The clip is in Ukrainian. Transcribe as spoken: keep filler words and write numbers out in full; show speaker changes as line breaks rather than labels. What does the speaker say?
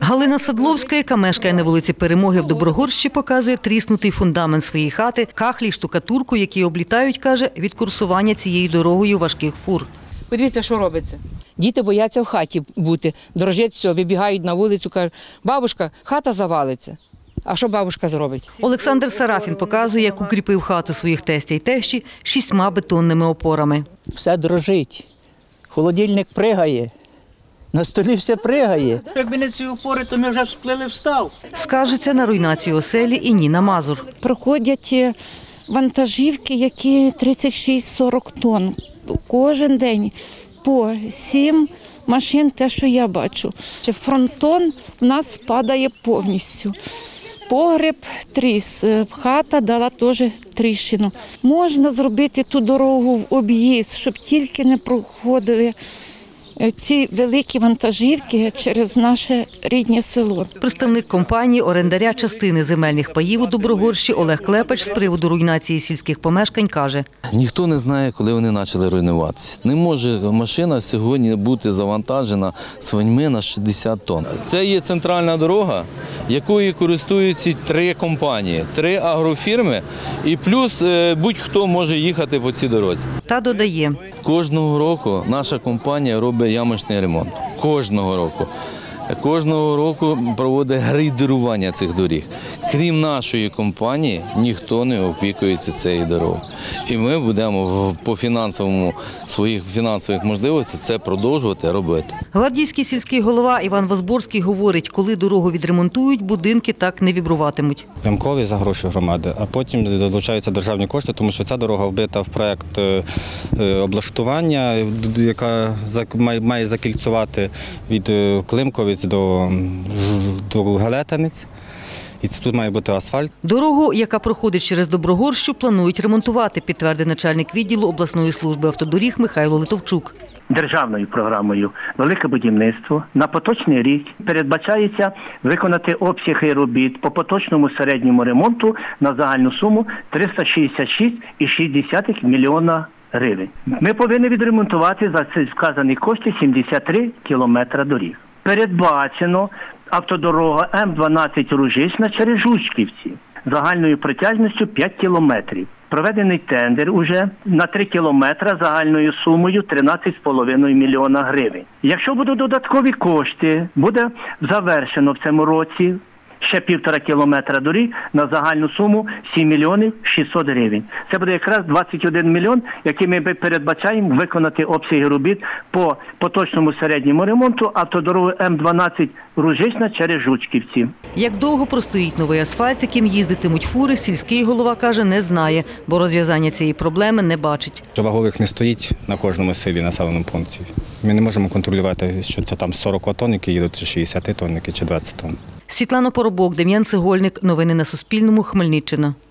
Галина Садловська, яка мешкає на вулиці Перемоги в Доброгорщі, показує тріснутий фундамент своєї хати, кахлі й штукатурку, які облітають, каже, від курсування цією дорогою важких фур.
Подивіться, що робиться. Діти бояться в хаті бути, дрожать все, вибігають на вулицю, кажуть, бабушка, хата завалиться. А що бабушка зробить?
Олександр Сарафін показує, як укріпив хату своїх тестя й тещі шістьма бетонними опорами.
Все дрожить, холодильник пригає, на столі все пригає. Якби не ці опори, то ми вже сплили в став.
Скаржиться на руйнацію оселі і Ніна Мазур.
Проходять вантажівки, які тридцять шість сорок тонн. Кожен день по сім машин, те, що я бачу. Фронтон в нас падає повністю. Погреб тріс, хата дала теж тріщину. Можна зробити ту дорогу в об'їзд, щоб тільки не проходили ці великі вантажівки через наше рідне село.
Представник компанії орендаря частини земельних паїв у Доброгорщі Олег Клепач з приводу руйнації сільських помешкань каже:
ніхто не знає, коли вони почали руйнуватися. Не може машина сьогодні бути завантажена свиньми на шістдесят тонн. Це є центральна дорога, якою користуються три компанії, три агрофірми і плюс будь-хто може їхати по цій дорозі.
Та додає:
кожного року наша компанія робить ямочний ремонт. Кожного року. Кожного року проводить грейдерування цих доріг. Крім нашої компанії, ніхто не опікується цією дорогою. І ми будемо по фінансовому, своїх фінансових можливостей це продовжувати робити.
Гвардійський сільський голова Іван Возборський говорить, коли дорогу відремонтують, будинки так не вібруватимуть.
Ремкові за гроші громади, а потім залучаються державні кошти, тому що ця дорога вбита в проєкт облаштування, яка має закільцювати від Климковиць до, до Галетинець. І це тут має бути асфальт.
Дорогу, яка проходить через Доброгорщу, планують ремонтувати, підтвердив начальник відділу обласної служби автодоріг Михайло Литовчук.
Державною програмою «Велике будівництво» на поточний рік передбачається виконати обсяги робіт по поточному середньому ремонту на загальну суму триста шістдесят шість цілих шість десятих мільйона гривень. Ми повинні відремонтувати за ці вказані кошти сімдесят три кілометри доріг. Передбачено автодорога М дванадцять Ружична через Жучківці загальною протяжністю п'ять кілометрів. Проведений тендер уже на три кілометри загальною сумою тринадцять з половиною мільйона гривень. Якщо будуть додаткові кошти, буде завершено в цьому році ще півтора кілометра доріг на загальну суму сім мільйонів шістсот гривень. Це буде якраз двадцять один мільйон, який ми передбачаємо виконати обсяги робіт по поточному середньому ремонту автодороги М дванадцять Ружична через Жучківці.
Як довго простоїть новий асфальт, яким їздитимуть фури, сільський голова каже, не знає, бо розв'язання цієї проблеми не бачить.
Вагових не стоїть на кожному селі, населеному пункті. Ми не можемо контролювати, що це там сорок тонн, які їдуть, чи шістдесят тонн, чи двадцять тонн.
Світлана Поробок, Дем'ян Цегольник. Новини на Суспільному. Хмельниччина.